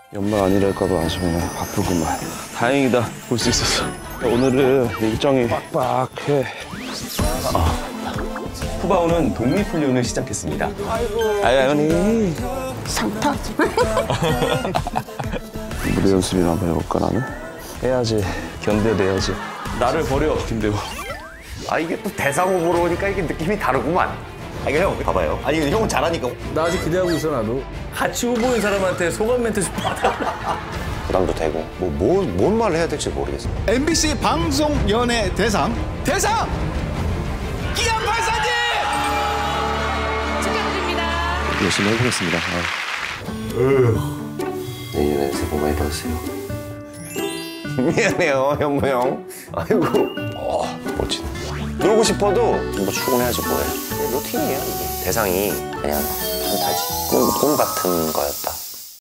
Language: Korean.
연말 아니랄까봐 아주 그냥 바쁘구만. 다행이다, 볼 수 있었어. 오늘은 일정이 빡빡해. 푸바오는 독립훈련을 시작했습니다. 아연이 상타? 무대 연습이나 한번 해볼까 나는? 해야지, 견뎌내야지. 나를 버려, 김대호. 아 이게 또 대상 후보로 오니까 이게 느낌이 다르구만. 아니 형 봐봐요. 아니 형은 잘하니까 나 아직 기대하고 있어 나도. 같이 후보인 사람한테 소감 멘트 좀 받아. 부담도 되고 뭔 말을 해야 될지 모르겠어. MBC 방송연예 대상 기안 발사님 축하드립니다. 열심히 해보겠습니다. 내년에 새해 복 많이 받으세요. 미안해요 현무 형. 아이고 멋지네. 놀고 싶어도 뭐 출근해야지 뭐해. 루틴이에요 이게. 대상이 그냥 판타지 꿈 같은 거였다.